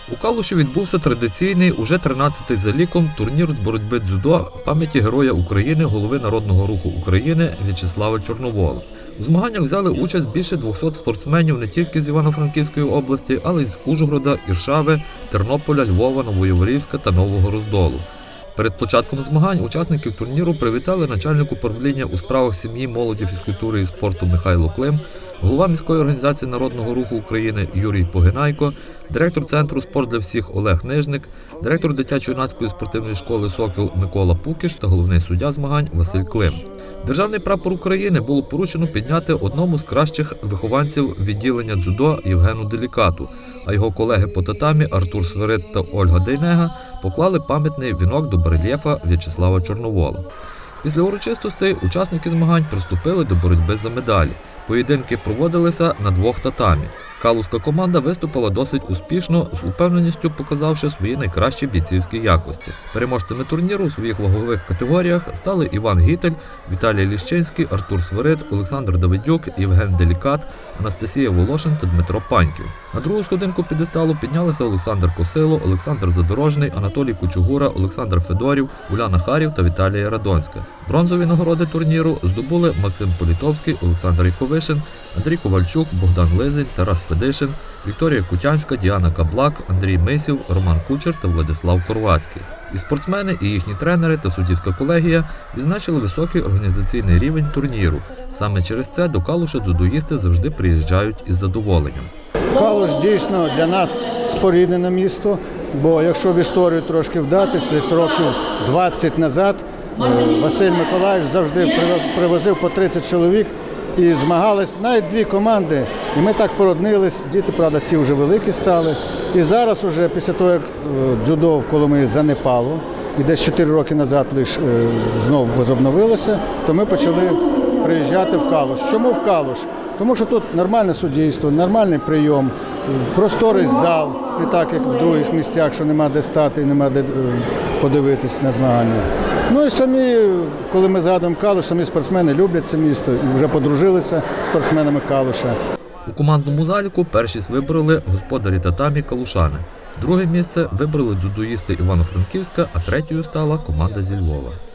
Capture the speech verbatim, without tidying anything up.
У Калуші відбувся традиційний, уже тринадцятий за ліком, турнір з боротьби дзюдо пам'яті Героя України, голови Народного Руху України В'ячеслава Чорновола. У змаганнях взяли участь більше двохсот спортсменів не тільки з Івано-Франківської області, але й з Ужгорода, Іршави, Тернополя, Львова, Новояворівська та Нового Роздолу. Перед початком змагань учасників турніру привітали начальник управління у справах сім'ї, молоді, фізкультури і спорту Михайло Клим, голова міської організації Народного Руху України Юрій Погинайко, директор Центру «Спорт для всіх» Олег Нижник, директор дитячо-юнацької спортивної школи «Сокіл» Микола Пукіш та головний суддя змагань Василь Клим. Державний прапор України було поручено підняти одному з кращих вихованців відділення дзюдо Євгену Делікату, а його колеги по татамі Артур Свирид та Ольга Дейнега поклали пам'ятний вінок до барельєфа В'ячеслава Чорновола. Після урочистостей учасники змагань приступили до боротьби за медалі. Поєдинки проводилися на двох татамі. Калузька команда виступила досить успішно, з упевненістю показавши свої найкращі бійцівські якості. Переможцями турніру у своїх вагових категоріях стали Іван Гітель, Віталій Ліщинський, Артур Свирид, Олександр Давидюк, Євген Делікат, Анастасія Волошин та Дмитро Паньків. На другу сходинку п'єдесталу піднялися Олександр Косило, Олександр Задорожний, Анатолій Кучугура, Олександр Федорів, Уляна Харів та Віталія Радонська. Бронзові нагороди турніру здобули Максим Політовський, Олександр Яковишин, Андрій Ковальчук, Богдан Лизень, Тарас Федишин, Вікторія Кутянська, Діана Каблак, Андрій Мисів, Роман Кучер та Владислав Корвацький. І спортсмени, і їхні тренери та суддівська колегія відзначили високий організаційний рівень турніру. Саме через це до Калуша дзюдоїсти завжди приїжджають із задоволенням. Калуш дійсно для нас споріднене місто, бо якщо в історію трошки вдатися, десь років двадцять назад Василь Миколаївич завжди привозив по тридцять чоловік і змагались навіть дві команди. І ми так породнились, діти, правда, ці вже великі стали. І зараз, уже після того, як дзюдо в Коломиї занепало, і десь чотири роки назад лише знову возобновилося, то ми почали приїжджати в Калуш. Чому в Калуш? Тому що тут нормальне суддівство, нормальний прийом, просторий зал, не так, як в других місцях, що нема де стати і нема де подивитись на змагання. Ну і самі, коли ми згадуємо Калуш, самі спортсмени люблять це місто і вже подружилися з спортсменами Калуша. У командному заліку першість вибороли господарі татамі калушани. Друге місце вибороли дзюдоїсти Івано-Франківська, а третьою стала команда зі Львова.